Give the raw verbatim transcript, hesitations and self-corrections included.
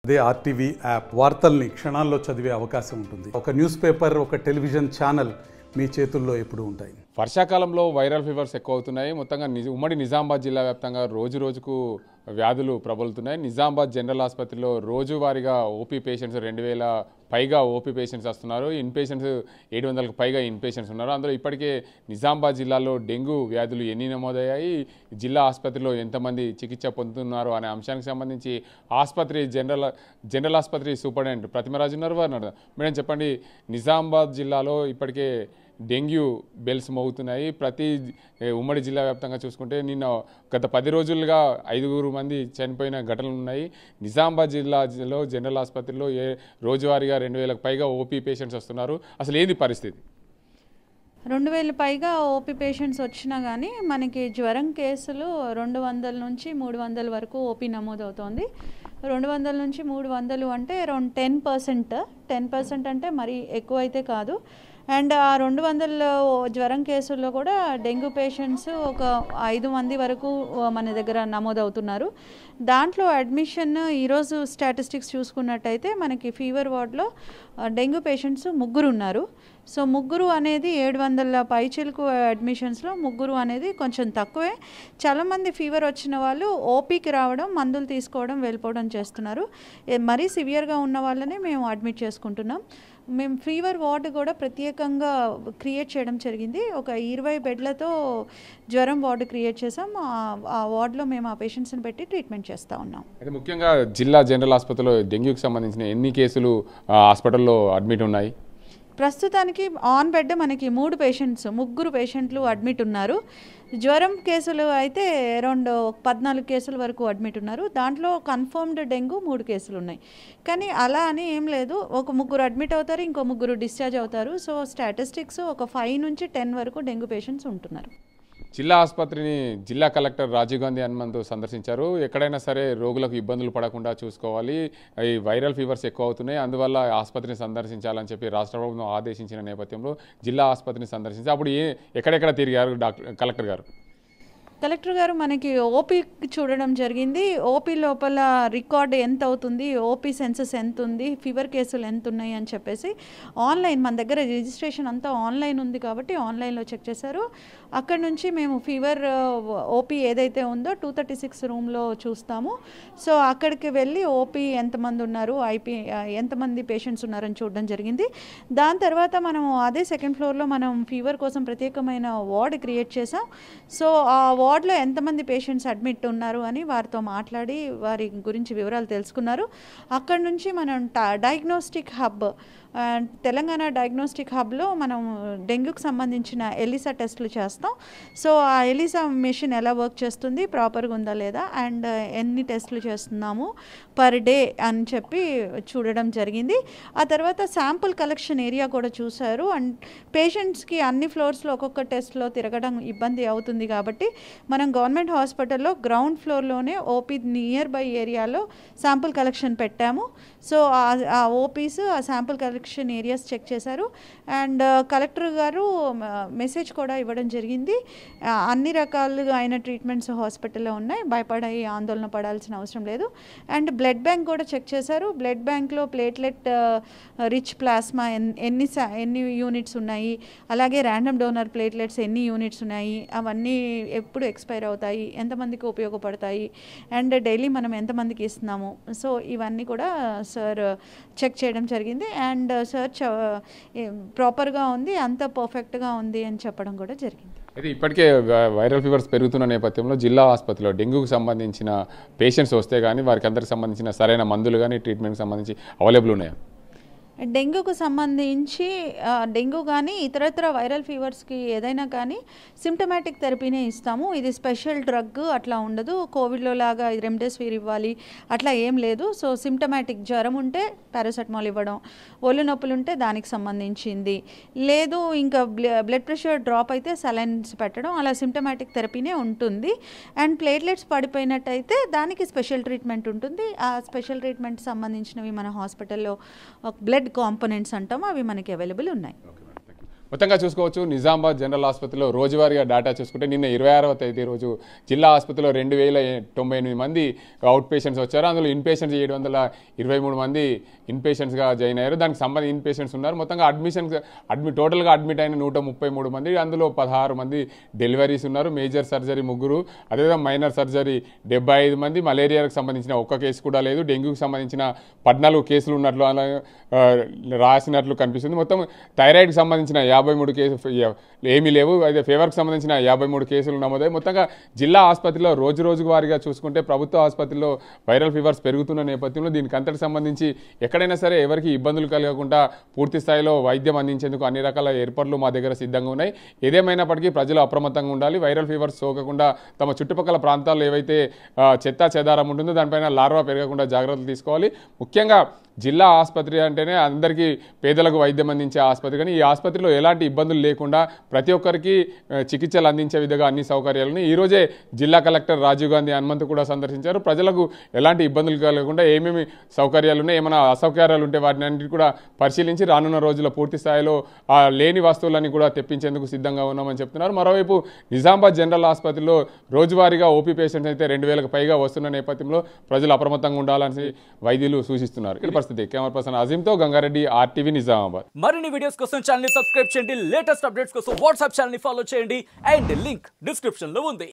అదే RTV app వార్తల్ని క్షణాల్లో చదివే అవకాశం ఉంటుంది. ఒక న్యూస్ పేపర్, ఒక టెలివిజన్ ఛానల్ మీ చేతుల్లో ఎప్పుడూ ఉంటాయి. వర్షాకాలంలో వైరల్ ఫీవర్స్ ఎక్కువ అవుతున్నాయి. మొత్తంగా నిజ ఉమ్మడి నిజామాబాద్ జిల్లా వ్యాప్తంగా రోజు రోజుకు వ్యాధులు ప్రబలుతున్నాయి. నిజామాబాద్ జనరల్ ఆసుపత్రిలో రోజువారీగా ఓపీ పేషెంట్స్ రెండు వేల పైగా ఓపీ పేషెంట్స్ వస్తున్నారు. ఇన్ పేషెంట్స్ ఏడు వందలకు పైగా ఇన్ పేషెంట్స్ ఉన్నారు. అందులో ఇప్పటికే నిజామాబాద్ జిల్లాలో డెంగ్యూ వ్యాధులు ఎన్ని నమోదయ్యాయి, జిల్లా ఆసుపత్రిలో ఎంతమంది చికిత్స పొందుతున్నారు అనే అంశానికి సంబంధించి ఆసుపత్రి జనరల్ జనరల్ ఆసుపత్రి సూపరింటెండెంట్ ప్రతిమరాజు ఉన్నారు. వారు మేడం చెప్పండి, నిజామాబాద్ జిల్లాలో ఇప్పటికే డెంగ్యూ బెల్స్ మోగుతున్నాయి. ప్రతి ఉమ్మడి జిల్లా వ్యాప్తంగా చూసుకుంటే నిన్న గత పది రోజులుగా ఐదుగురు మంది చనిపోయిన ఘటనలు ఉన్నాయి. నిజామాబాద్ జిల్లాలో జనరల్ ఆసుపత్రిలో ఏ రోజువారీగా రెండు వేలకు పైగా ఓపీ పేషెంట్స్ వస్తున్నారు. అసలు ఏంది పరిస్థితి? రెండు వేల పైగా ఓపీ పేషెంట్స్ వచ్చినా కానీ మనకి జ్వరం కేసులు రెండు వందల నుంచి మూడు వందల వరకు ఓపీ నమోదవుతోంది. రెండు వందల నుంచి మూడు వందలు అంటే around ten percent ten percent అంటే మరీ ఎక్కువ అయితే కాదు. అండ్ ఆ రెండు వందల జ్వరం కేసుల్లో కూడా డెంగ్యూ పేషెంట్స్ ఒక ఐదు మంది వరకు మన దగ్గర నమోదవుతున్నారు. దాంట్లో అడ్మిషన్ ఈరోజు స్టాటిస్టిక్స్ చూసుకున్నట్టయితే మనకి ఫీవర్ వార్డ్లో డెంగ్యూ పేషెంట్స్ ముగ్గురు ఉన్నారు. సో ముగ్గురు అనేది ఏడు వందల పైచిలకు అడ్మిషన్స్లో ముగ్గురు అనేది కొంచెం తక్కువే. చాలామంది ఫీవర్ వచ్చిన వాళ్ళు ఓపీకి రావడం, మందులు తీసుకోవడం, వెళ్ళిపోవడం చేస్తున్నారు. మరీ సివియర్గా ఉన్న వాళ్ళని మేము అడ్మిట్ చేసుకుంటున్నాం. మేము ఫీవర్ వార్డు కూడా ప్రత్యేకంగా క్రియేట్ చేయడం జరిగింది. ఒక ఇరవై బెడ్లతో జ్వరం వార్డు క్రియేట్ చేసాం. ఆ వార్డులో మేము ఆ పేషెంట్స్ని పెట్టి ట్రీట్మెంట్ చేస్తూ ఉన్నాం. అయితే ముఖ్యంగా జిల్లా జనరల్ ఆసుపత్రిలో డెంగ్యూకి సంబంధించిన ఎన్ని కేసులు హాస్పిటల్లో అడ్మిట్ ఉన్నాయి? ప్రస్తుతానికి ఆన్ బెడ్ మనకి మూడు పేషెంట్స్ ముగ్గురు పేషెంట్లు అడ్మిట్ ఉన్నారు. జ్వరం కేసులు అయితే అరౌండ్ పద్నాలుగు కేసుల వరకు అడ్మిట్ ఉన్నారు. దాంట్లో కన్ఫర్మ్డ్ డెంగ్యూ మూడు కేసులు ఉన్నాయి. కానీ అలా అని ఏం లేదు, ఒక ముగ్గురు అడ్మిట్ అవుతారు, ఇంకో ముగ్గురు డిశ్చార్జ్ అవుతారు. సో స్టాటిస్టిక్స్ ఒక ఫైవ్ నుంచి టెన్ వరకు డెంగ్యూ పేషెంట్స్ ఉంటున్నారు. జిల్లా ఆసుపత్రిని జిల్లా కలెక్టర్ రాజీవ్ గాంధీ హనుమంతు సందర్శించారు. ఎక్కడైనా సరే రోగులకు ఇబ్బందులు పడకుండా చూసుకోవాలి, ఈ వైరల్ ఫీవర్స్ ఎక్కువ అవుతున్నాయి, అందువల్ల ఆసుపత్రిని సందర్శించాలని చెప్పి రాష్ట్ర ప్రభుత్వం ఆదేశించిన నేపథ్యంలో జిల్లా ఆసుపత్రిని సందర్శించి అప్పుడు ఏ ఎక్కడెక్కడ తిరిగారు డాక్టర్ కలెక్టర్ గారు? కలెక్టర్ గారు మనకి ఓపీ చూడడం జరిగింది. ఓపీ లోపల రికార్డ్ ఎంత అవుతుంది, ఓపీ సెన్సెస్ ఎంత ఉంది, ఫీవర్ కేసులు ఎంత ఉన్నాయి అని చెప్పేసి ఆన్లైన్ మన దగ్గర రిజిస్ట్రేషన్ అంతా ఆన్లైన్ ఉంది కాబట్టి ఆన్లైన్లో చెక్ చేశారు. అక్కడ నుంచి మేము ఫీవర్ ఓపీ ఏదైతే ఉందో టూ థర్టీ సిక్స్ రూమ్లో చూస్తాము. సో అక్కడికి వెళ్ళి ఓపీ ఎంతమంది ఉన్నారు, ఐపీ ఎంతమంది పేషెంట్స్ ఉన్నారని చూడడం జరిగింది. దాని తర్వాత మనం అదే సెకండ్ ఫ్లోర్లో మనం ఫీవర్ కోసం ప్రత్యేకమైన వార్డ్ క్రియేట్ చేసాం. సో ఆ వార్డులో ఎంతమంది పేషెంట్స్ అడ్మిట్ ఉన్నారు అని వారితో మాట్లాడి వారి గురించి వివరాలు తెలుసుకున్నారు. అక్కడ నుంచి మనం డయాగ్నోస్టిక్ హబ్ తెలంగాణ డయాగ్నోస్టిక్ హబ్లో మనం డెంగ్యూకి సంబంధించిన ఎలిసా టెస్టులు చేస్తాం. సో ఆ ఎలిసా మెషిన్ ఎలా వర్క్ చేస్తుంది, ప్రాపర్గా ఉందా లేదా, అండ్ ఎన్ని టెస్టులు చేస్తున్నాము పర్ డే అని చెప్పి చూడడం జరిగింది. ఆ తర్వాత శాంపుల్ కలెక్షన్ ఏరియా కూడా చూశారు. అండ్ పేషెంట్స్కి అన్ని ఫ్లోర్స్లో ఒక్కొక్క టెస్ట్లో తిరగడం ఇబ్బంది అవుతుంది కాబట్టి మనం గవర్నమెంట్ హాస్పిటల్లో గ్రౌండ్ ఫ్లోర్లోనే ఓపీ నియర్ బై ఏరియాలో శాంపుల్ కలెక్షన్ పెట్టాము. సో ఆ ఓపీస్ ఆ శాంపుల్ కలెక్షన్ ఏరియాస్ చెక్ చేశారు. అండ్ కలెక్టర్ గారు మెసేజ్ కూడా ఇవ్వడం జరిగింది. అన్ని రకాలుగా అయిన ట్రీట్మెంట్స్ హాస్పిటల్లో ఉన్నాయి, భయపడే ఆందోళన పడాల్సిన అవసరం లేదు. అండ్ బ్లడ్ బ్యాంక్ కూడా చెక్ చేశారు. బ్లడ్ బ్యాంక్లో ప్లేట్లెట్ రిచ్ ప్లాస్మా ఎన్ని ఎన్ని యూనిట్స్ ఉన్నాయి, అలాగే ర్యాండమ్ డోనర్ ప్లేట్లెట్స్ ఎన్ని యూనిట్స్ ఉన్నాయి, అవన్నీ ఎప్పుడు ఎక్స్పైర్ అవుతాయి, ఎంతమందికి ఉపయోగపడతాయి, అండ్ డైలీ మనం ఎంతమందికి ఇస్తున్నాము. సో ఇవన్నీ కూడా సార్ చెక్ చేయడం జరిగింది. అండ్ సార్ ప్రాపర్గా ఉంది, అంత పర్ఫెక్ట్గా ఉంది అని చెప్పడం కూడా జరిగింది. అయితే ఇప్పటికే వైరల్ ఫీవర్స్ పెరుగుతున్న నేపథ్యంలో జిల్లా ఆసుపత్రిలో డెంగ్యూకి సంబంధించిన పేషెంట్స్ వస్తే కానీ వారికి అందరికి సంబంధించిన సరైన మందులు కానీ ట్రీట్మెంట్కి సంబంధించి అవైలబుల్ ఉన్నాయా? డెంగ్యూకు సంబంధించి డెంగ్యూ కానీ ఇతరత్ర వైరల్ ఫీవర్స్కి ఏదైనా కానీ సిమ్టమాటిక్ థెరపీనే ఇస్తాము. ఇది స్పెషల్ డ్రగ్ అట్లా ఉండదు. కోవిడ్లో లాగా రెమ్డెసివిర్ ఇవ్వాలి అట్లా ఏం లేదు. సో సిమ్టమాటిక్ జ్వరం ఉంటే పారాసెటమాల్ ఇవ్వడం, ఒళ్ళు నొప్పులు ఉంటే దానికి సంబంధించింది, లేదు ఇంకా బ్లడ్ ప్రెషర్ డ్రాప్ అయితే సలైన్స్ పెట్టడం, అలా సిమ్టమాటిక్ థెరపీనే ఉంటుంది. అండ్ ప్లేట్లెట్స్ పడిపోయినట్టయితే దానికి స్పెషల్ ట్రీట్మెంట్ ఉంటుంది. ఆ స్పెషల్ ట్రీట్మెంట్ సంబంధించినవి మన హాస్పిటల్లో బ్లడ్ కాంపోనెంట్స్ అంటాము, అవి మనకి అవైలబుల్ ఉన్నాయి. మొత్తంగా చూసుకోవచ్చు నిజామాబాద్ జనరల్ ఆసుపత్రిలో రోజువారీగా డేటా చూసుకుంటే నిన్న ఇరవై ఆరవ తేదీ రోజు జిల్లా ఆసుపత్రిలో రెండు వేల తొంభై ఎనిమిది మంది అవుట్ పేషెంట్స్ వచ్చారు. అందులో ఇన్ పేషెంట్స్ ఏడు వందల ఇరవై మూడు మంది ఇన్ పేషెంట్స్గా జాయిన్ అయ్యారు. దానికి సంబంధించి ఇన్ పేషెంట్స్ ఉన్నారు. మొత్తంగా అడ్మిషన్ అడ్మిట్ టోటల్గా అడ్మిట్ అయిన నూట ముప్పై మూడు మంది, అందులో పదహారు మంది డెలివరీస్ ఉన్నారు. మేజర్ సర్జరీ ముగ్గురు, అదేవిధంగా మైనర్ సర్జరీ డెబ్బై ఐదు మంది, మలేరియాకు సంబంధించిన ఒక్క కేసు కూడా లేదు, డెంగ్యూకి సంబంధించిన పద్నాలుగు కేసులు ఉన్నట్లు అలా రాసినట్లు కనిపిస్తుంది. మొత్తం థైరాయిడ్కి సంబంధించిన యాభై మూడు కేసు ఏమీ లేవు. అయితే ఫీవర్కి సంబంధించిన యాభై మూడు కేసులు నమోదాయి. మొత్తంగా జిల్లా ఆసుపత్రిలో రోజు రోజు వారిగా చూసుకుంటే ప్రభుత్వ ఆసుపత్రిలో వైరల్ ఫీవర్స్ పెరుగుతున్న నేపథ్యంలో దీనికి అంతటి సంబంధించి ఎక్కడైనా సరే ఎవరికి ఇబ్బందులు కలగకుండా పూర్తి స్థాయిలో వైద్యం అందించేందుకు అన్ని రకాల ఏర్పాట్లు మా దగ్గర సిద్ధంగా ఉన్నాయి. ఏదేమైనప్పటికీ ప్రజలు అప్రమత్తంగా ఉండాలి. వైరల్ ఫీవర్స్ సోకకుండా తమ చుట్టుపక్కల ప్రాంతాల్లో ఏవైతే చెత్త చెదారం ఉంటుందో దానిపైన లార్వా పెరగకుండా జాగ్రత్తలు తీసుకోవాలి. ముఖ్యంగా జిల్లా ఆసుపత్రి అంటేనే అందరికీ పేదలకు వైద్యం అందించే ఆసుపత్రి, కానీ ఈ ఆసుపత్రిలో ఎలాంటి ఇబ్బందులు లేకుండా ప్రతి ఒక్కరికి చికిత్సలు అందించే విధంగా అన్ని సౌకర్యాలను ఈరోజే జిల్లా కలెక్టర్ రాజీవ్ గాంధీ హనుమంతు కూడా సందర్శించారు. ప్రజలకు ఎలాంటి ఇబ్బందులు కలగకుండా ఏమేమి సౌకర్యాలు ఉన్నాయి, ఏమైనా అసౌకర్యాలు ఉంటే వాటిని అన్నింటి కూడా పరిశీలించి రానున్న రోజుల్లో పూర్తి స్థాయిలో ఆ లేని వస్తువులన్నీ కూడా తెప్పించేందుకు సిద్ధంగా ఉన్నామని చెప్తున్నారు. మరోవైపు నిజామాబాద్ జనరల్ ఆసుపత్రిలో రోజువారీగా ఓపీ పేషెంట్స్ అయితే రెండు వేలకు పైగా వస్తున్న నేపథ్యంలో ప్రజలు అప్రమత్తంగా ఉండాలని వైద్యులు సూచిస్తున్నారు. కెమెరా పర్సన్ అజీంతో గంగారెడ్డి, ఆర్టీవీ, నిజామాబాద్. మరిన్ని వీడియోస్ కోసం ఛానల్ ని సబ్స్క్రైబ్ చేయండి, లేటెస్ట్ అప్డేట్స్ కోసం వాట్సాప్ ఛానల్ ని ఫాలో చేయండి అండ్ లింక్ డిస్క్రిప్షన్ లో ఉంది.